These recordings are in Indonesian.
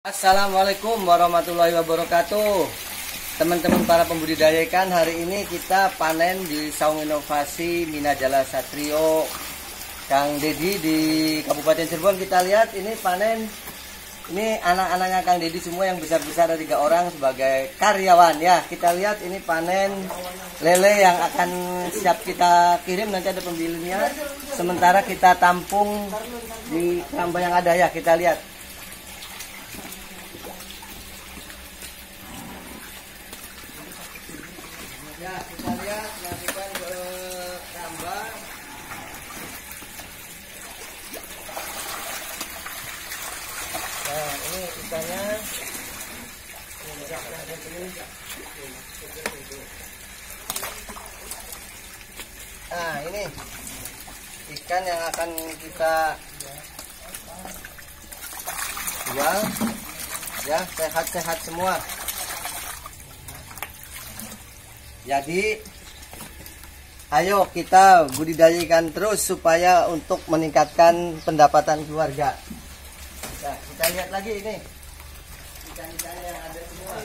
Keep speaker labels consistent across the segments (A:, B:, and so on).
A: Assalamualaikum warahmatullahi wabarakatuh. Teman-teman para pembudidaya ikan, hari ini kita panen di Saung Inovasi Minajala Satrio Kang Dedi di Kabupaten Cirebon. Kita lihat ini panen, ini anak-anaknya Kang Dedi semua yang besar-besar, ada 3 orang sebagai karyawan ya. Kita lihat ini panen lele yang akan siap kita kirim, nanti ada pembelinya. Sementara kita tampung di keramba yang ada ya, kita lihat. Ya, kita lihat, masukkan ke keramba. Nah, ini ikannya. Nah, ini ikan yang akan kita jual. Ya, sehat-sehat semua. Jadi, ayo kita budidaya ikan terus supaya untuk meningkatkan pendapatan keluarga. Nah, kita lihat lagi ini ikan-ikan yang ada semua.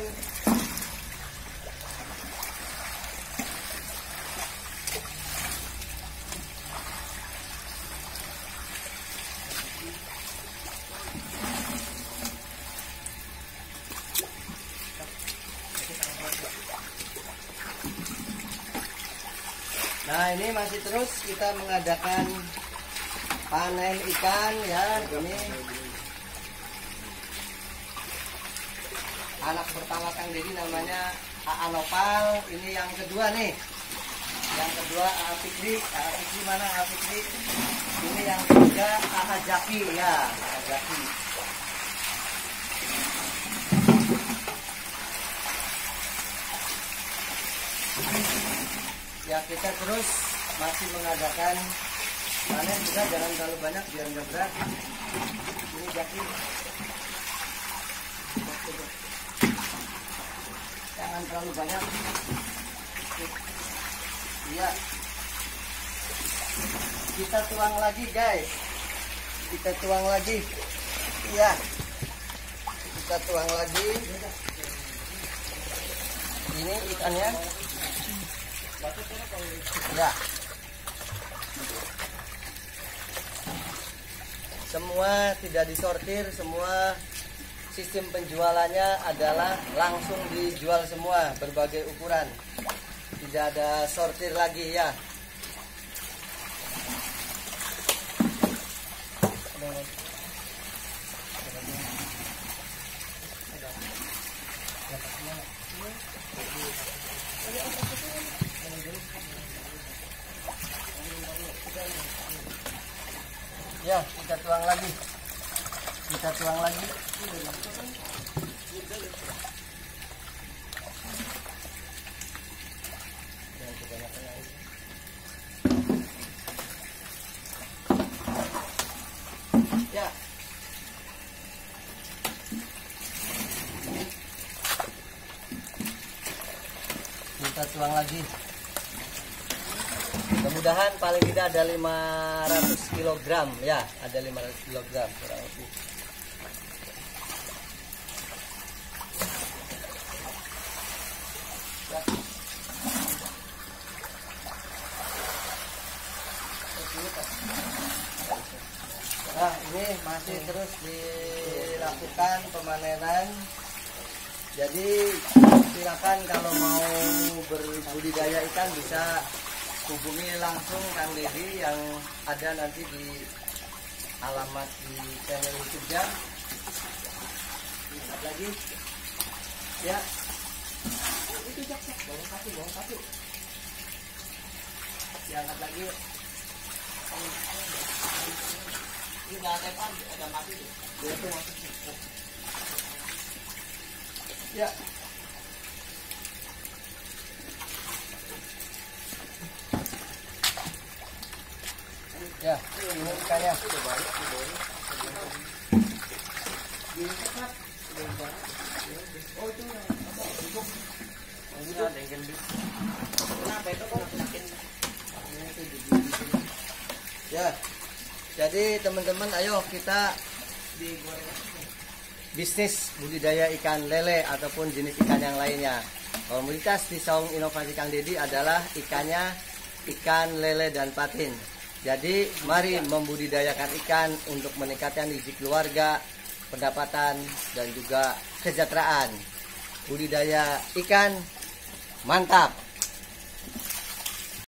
A: Nah, ini masih terus kita mengadakan panen ikan ya. Ini anak pertama Kang Dedi namanya Aa Nopal. Ini yang kedua nih. Yang kedua Aa Fikri. Aa Fikri mana Aa Fikri? Ini yang ketiga Aa Jaki ya. Aa Jaki. Ya, kita terus masih mengadakan panen juga, jangan terlalu banyak biar nggak berat. Ini Jaki. Jangan terlalu banyak. Iya. Kita tuang lagi guys. Kita tuang lagi. Iya. Kita tuang lagi. Ini ikannya. Ya. Semua tidak disortir, semua sistem penjualannya adalah langsung dijual semua berbagai ukuran. Tidak ada sortir lagi ya. Ya, kita tuang lagi. Kita tuang lagi. Ya. Kita tuang lagi. Mudah-mudahan paling tidak ada 500 kg ya, ada 500 kg kurang lebih. Ya. Nah, ini masih terus dilakukan pemanenan. Jadi silakan kalau mau berbudidaya ikan bisa hubungi langsung Kang Dedi yang ada nanti di alamat di channel YouTube-nya. Lihat lagi. Ya. Itu cek bawang satu. Diangkat lagi. Ini enggak ada pan, ada mati tuh. Dia tuh masuk. Ya. Ya, ini ikannya. Ya, jadi teman-teman, ayo kita digoreng. bisnis budidaya ikan lele ataupun jenis ikan yang lainnya. Komoditas di Saung Inovasi Kang Dedi adalah ikannya ikan lele dan patin. Jadi mari membudidayakan ikan untuk meningkatkan gizi keluarga, pendapatan, dan juga kesejahteraan. Budidaya ikan mantap.